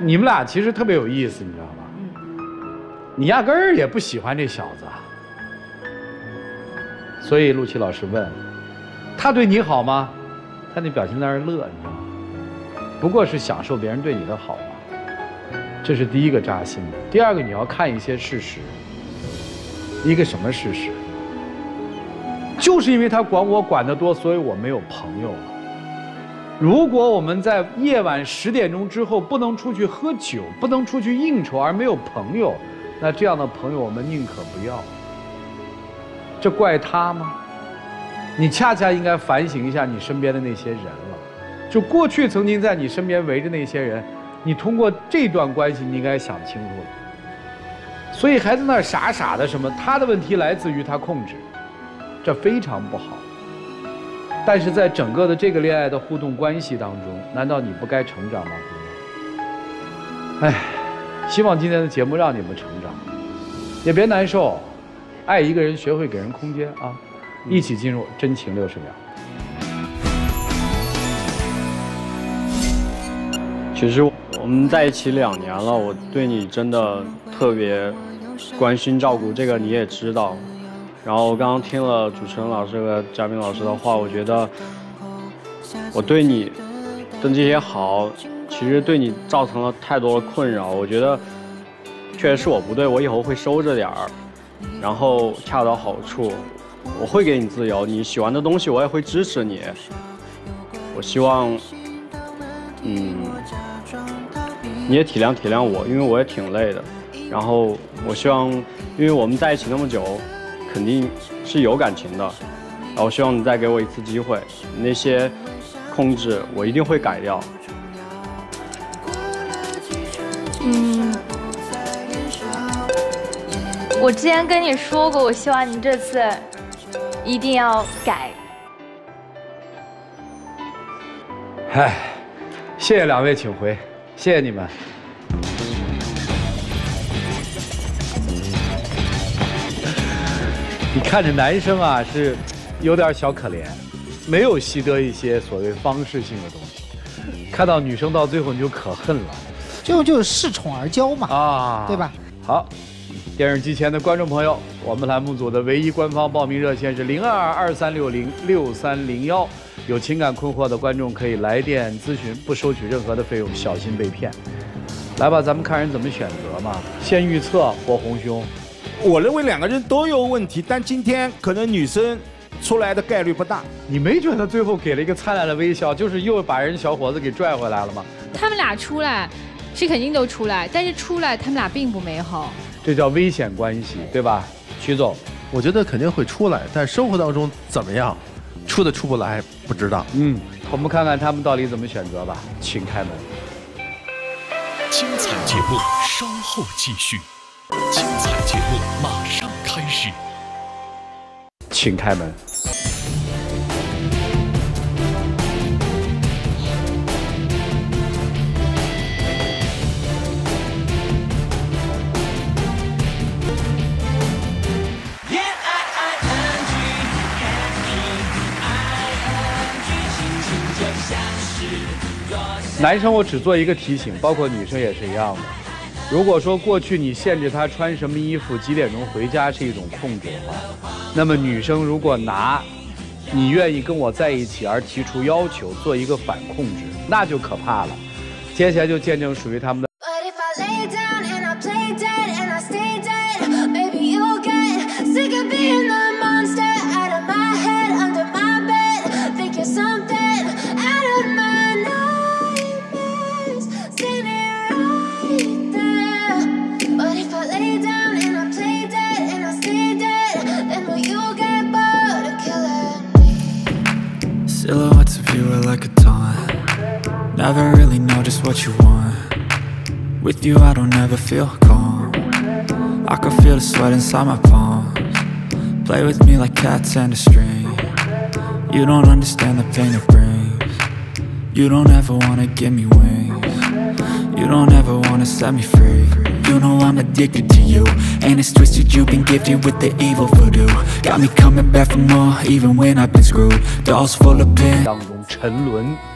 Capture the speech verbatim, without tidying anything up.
你们俩其实特别有意思，你知道吗？嗯。你压根儿也不喜欢这小子，所以陆琪老师问，他对你好吗？他那表情在那儿乐，你知道吗？不过是享受别人对你的好嘛，这是第一个扎心的。第二个，你要看一些事实。一个什么事实？就是因为他管我管得多，所以我没有朋友了。如果我们在夜晚十点钟之后不能出去喝酒，不能出去应酬，而没有朋友，那这样的朋友我们宁可不要。这怪他吗？你恰恰应该反省一下你身边的那些人了。就过去曾经在你身边围着那些人，你通过这段关系，你应该想清楚了。所以还在那儿傻傻的什么，他的问题来自于他控制，这非常不好。但是在整个的这个恋爱的互动关系当中，难道你不该成长吗？哎，希望今天的节目让你们成长，也别难受。爱一个人，学会给人空间啊！一起进入真情六十秒。 其实我们在一起两年了，我对你真的特别关心照顾，这个你也知道。然后我刚刚听了主持人老师和嘉宾老师的话，我觉得我对你的这些好，其实对你造成了太多的困扰。我觉得确实是我不对，我以后会收着点儿，然后恰到好处。我会给你自由，你喜欢的东西我也会支持你。我希望，嗯，你也体谅体谅我，因为我也挺累的。然后我希望，因为我们在一起那么久，肯定是有感情的。然后我希望你再给我一次机会，那些控制我一定会改掉。 嗯，我之前跟你说过，我希望你这次一定要改。 唉，谢谢两位，请回，谢谢你们。你看着男生啊，是有点小可怜，没有习得一些所谓方式性的东西。看到女生到最后你就可恨了， 就就是恃宠而骄嘛， 啊， 对吧？ 好，电视机前的观众朋友，我们栏目组的唯一官方报名热线是零二二二三六零六三零幺，有情感困惑的观众可以来电咨询，不收取任何的费用，小心被骗。来吧，咱们看人怎么选择嘛。先预测或红兄。 我认为两个人都有问题，但今天可能女生出来的概率不大。 你没觉得最后给了一个灿烂的微笑，就是又把人小伙子给拽回来了吗？ 他们俩出来是肯定都出来，但是出来他们俩并不美好， 这叫危险关系，对吧？徐总， 我觉得肯定会出来，但生活当中怎么样，出的出不来不知道。 嗯，我们看看他们到底怎么选择吧，请开门。 精彩节目稍后继续。精彩节目马上开始， 请开门。男生，我只做一个提醒，包括女生也是一样的。如果说过去你限制他穿什么衣服、几点钟回家是一种控制的话，那么女生如果拿你愿意跟我在一起而提出要求做一个反控制，那就可怕了。接下来就见证属于他们的。 Silhouettes of you are like a taunt. Never really know just what you want. With you I don't ever feel calm. I can feel the sweat inside my palms. Play with me like cats and a string. You don't understand the pain it brings. You don't ever wanna give me wings. You don't ever wanna set me free. You know I'm addicted to you, and it's twisted, you've been gifted with the evil voodoo. Got me coming back for more, even when I've been screwed. Dolls full of pins 当中沉沦